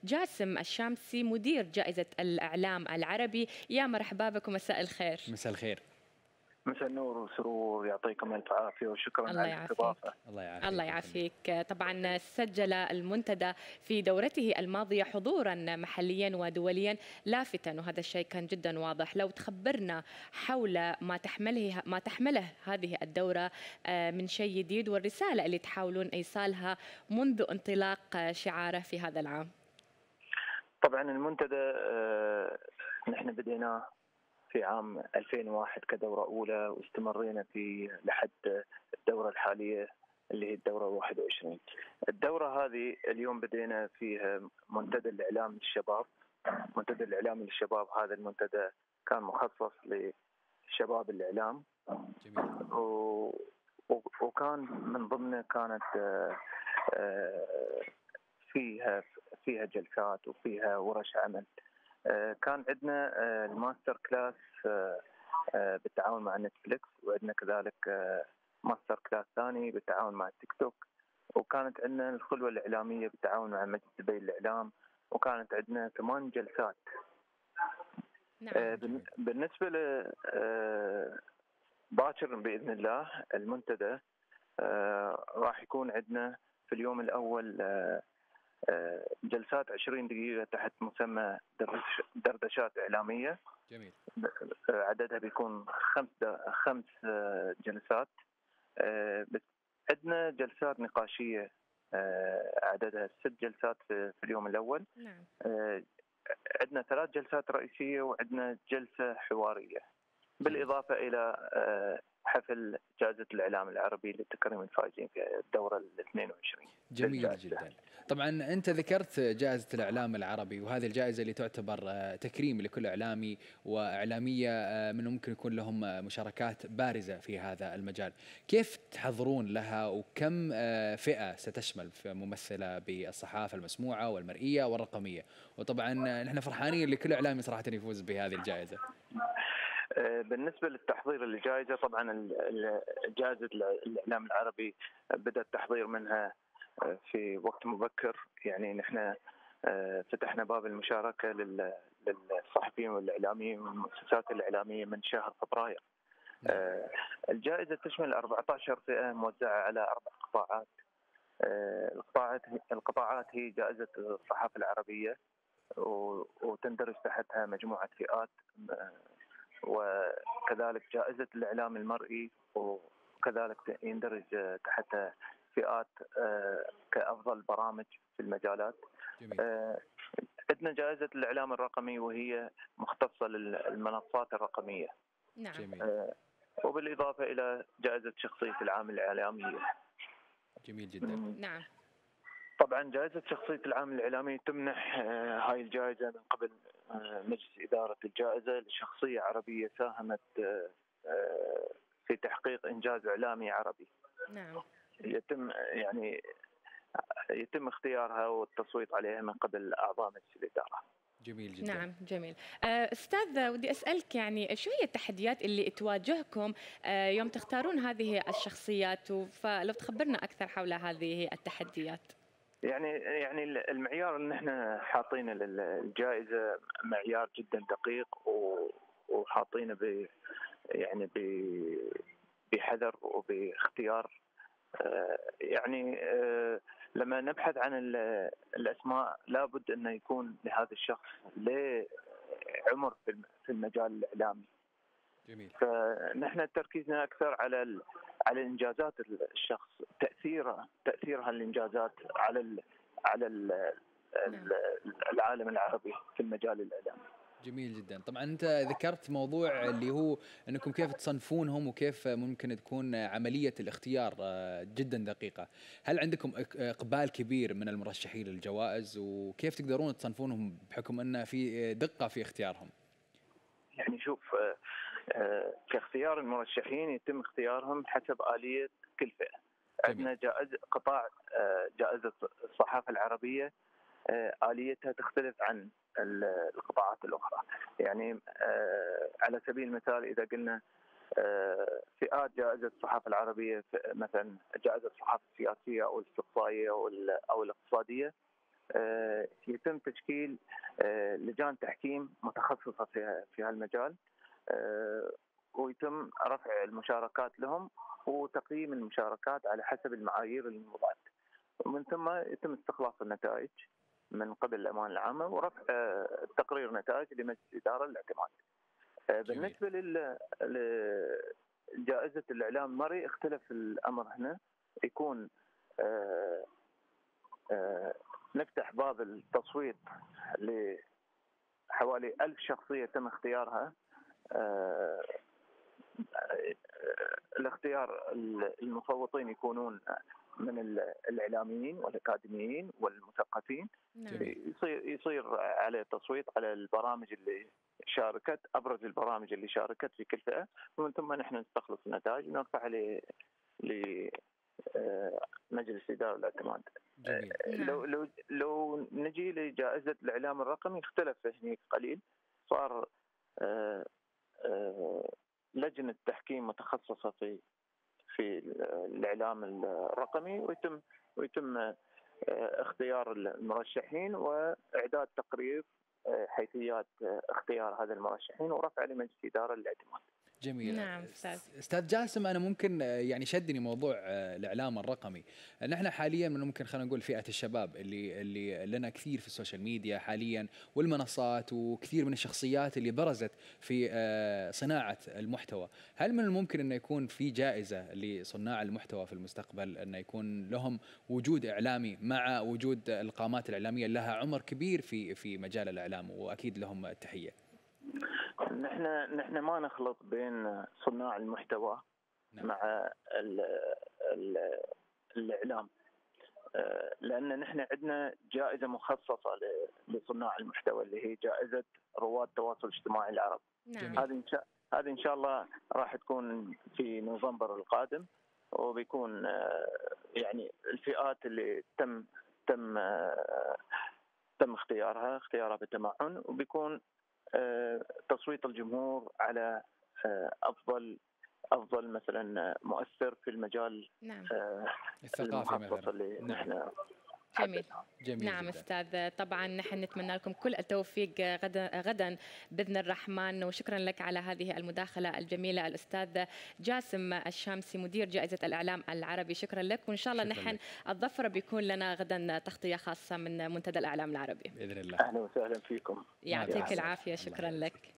جاسم الشامسي مدير جائزة الإعلام العربي. يا مرحبا بكم، مساء الخير. مساء الخير. مساء النور والسرور، يعطيكم الف عافيه وشكرا الله على يعافيك. الاستضافه. الله يعافيك. طبعا سجل المنتدى في دورته الماضية حضورا محليا ودوليا لافتا، وهذا الشيء كان جدا واضح. لو تخبرنا حول ما تحمله هذه الدورة من شيء جديد، والرسالة اللي تحاولون إيصالها منذ انطلاق شعاره في هذا العام. طبعا المنتدى نحن بديناه في عام 2001 كدورة أولى، واستمرينا في لحد الدورة الحالية اللي هي الدورة 21. الدورة هذه اليوم بدينا فيها منتدى الإعلام للشباب. منتدى الإعلام للشباب هذا المنتدى كان مخصص لشباب الإعلام. جميل. وكان من ضمنه كانت فيها جلسات وفيها ورش عمل. كان عندنا الماستر كلاس بالتعاون مع نتفليكس، وعندنا كذلك ماستر كلاس ثاني بالتعاون مع التيك توك، وكانت عندنا الخلوة الإعلامية بالتعاون مع مجلس دبي للإعلام، وكانت عندنا 8 جلسات. نعم. بالنسبة باكر بإذن الله المنتدى راح يكون عندنا في اليوم الأول جلسات 20 دقيقة تحت مسمى دردشات إعلامية. جميل. عددها بيكون خمس جلسات. عندنا جلسات نقاشية عددها 6 جلسات في اليوم الأول. نعم. عندنا 3 جلسات رئيسية وعندنا جلسة حوارية، بالإضافة إلى حفل جائزة الإعلام العربي لتكريم الفائزين في الدورة ال 22. جميل جدا. طبعا أنت ذكرت جائزة الإعلام العربي، وهذه الجائزة اللي تعتبر تكريم لكل إعلامي وإعلامية من ممكن يكون لهم مشاركات بارزة في هذا المجال. كيف تحضرون لها، وكم فئة ستشمل في ممثلة بالصحافة المسموعة والمرئية والرقمية؟ وطبعا نحن فرحانين لكل إعلامي صراحة يفوز بهذه الجائزة. بالنسبة للتحضير للجائزة، طبعا جائزة الإعلام العربي بدأ التحضير منها في وقت مبكر. يعني نحن فتحنا باب المشاركة للصحفيين والإعلاميين والمؤسسات الإعلامية من شهر فبراير. الجائزة تشمل 14 فئة موزعة على 4 قطاعات. القطاعات هي جائزة الصحافة العربية، وتندرج تحتها مجموعة فئات، وكذلك جائزة الإعلام المرئي، وكذلك يندرج تحتها فئات كأفضل برامج في المجالات. عندنا جائزة الإعلام الرقمي، وهي مختصة للمنصات الرقمية. نعم. وبالإضافة إلى جائزة شخصية العام الإعلامية. جميل جدا. نعم. طبعا جائزة شخصية العام الإعلامي تمنح هاي الجائزة من قبل مجلس إدارة الجائزة لشخصية عربية ساهمت في تحقيق إنجاز إعلامي عربي. نعم. يتم اختيارها والتصويت عليها من قبل أعضاء مجلس الإدارة. جميل جدا. نعم. جميل. أستاذ، ودي أسألك يعني شو هي التحديات اللي تواجهكم يوم تختارون هذه الشخصيات، فلو تخبرنا أكثر حول هذه التحديات. يعني المعيار اللي نحن حاطينه للجائزة معيار جدا دقيق، وحاطينه بحذر وباختيار. يعني لما نبحث عن الأسماء لابد أن يكون لهذا الشخص له عمر في المجال الإعلامي. جميل. فنحن تركيزنا أكثر على إنجازات الشخص، تأثيرها الإنجازات على العالم العربي في المجال الإعلامي. جميل جدا. طبعا أنت ذكرت موضوع اللي هو أنكم كيف تصنفونهم، وكيف ممكن تكون عملية الاختيار جدا دقيقة. هل عندكم إقبال كبير من المرشحين للجوائز، وكيف تقدرون تصنفونهم بحكم أن في دقة في اختيارهم؟ يعني شوف، كاختيار المرشحين يتم اختيارهم حسب آلية كل فئة. عندنا قطاع جائزة الصحافة العربية آليتها تختلف عن القطاعات الأخرى. يعني على سبيل المثال إذا قلنا فئات جائزة الصحافة العربية، مثلا جائزة الصحافة السياسية أو الاستقصائية أو الاقتصادية، يتم تشكيل لجان تحكيم متخصصة في هالمجال، ويتم رفع المشاركات لهم وتقييم المشاركات على حسب المعايير الموضوعة، ومن ثم يتم استخلاص النتائج من قبل الأمانة العامة ورفع تقرير نتائج لمجلس الإدارة للاعتماد. بالنسبة لجائزة الإعلام المرئي اختلف الأمر هنا، يكون نفتح باب التصويت لحوالي 1000 شخصية تم اختيارها. الاختيار المصوتين يكونون من الإعلاميين والأكاديميين والمثقفين. يصير عليه تصويت على البرامج اللي شاركت، أبرز البرامج اللي شاركت في كل فئة، ومن ثم نحن نستخلص النتائج ونرفعها لمجلس إدارة الاعتماد. لو نجي لجائزة الإعلام الرقمي اختلف هناك قليل، صار لجنة تحكيم متخصصة في الإعلام الرقمي، ويتم اختيار المرشحين وإعداد تقرير حيثيات اختيار هذا المرشحين ورفع لمجلس إدارة للاعتماد. جميل. نعم استاذ جاسم، انا ممكن يعني شدني موضوع الاعلام الرقمي. نحن حاليا ممكن خلينا نقول فئه الشباب اللي لنا كثير في السوشيال ميديا حاليا والمنصات، وكثير من الشخصيات اللي برزت في صناعه المحتوى. هل من الممكن انه يكون في جائزه لصناع المحتوى في المستقبل، انه يكون لهم وجود اعلامي مع وجود القامات الاعلاميه لها عمر كبير في مجال الاعلام، واكيد لهم التحيه؟ نحن ما نخلط بين صناع المحتوى مع الإعلام، لأن نحن عندنا جائزة مخصصة لصناع المحتوى اللي هي جائزة رواد التواصل الاجتماعي العرب. هذه إن شاء الله راح تكون في نوفمبر القادم، وبيكون يعني الفئات اللي تم اختيارها بالتمعن، وبيكون تصويت الجمهور على افضل مثلا مؤثر في المجال الثقافي المخصص اللي نحن. جميل نعم جداً. أستاذ، طبعا نحن نتمنى لكم كل التوفيق غدا بإذن الرحمن، وشكرا لك على هذه المداخلة الجميلة الأستاذ جاسم الشامسي مدير جائزة الإعلام العربي. شكرا لك، وإن شاء الله نحن الظفر بيكون لنا غدا تغطية خاصة من منتدى الإعلام العربي بإذن الله. أهلا وسهلا فيكم، يعطيك العافية. شكرا لك.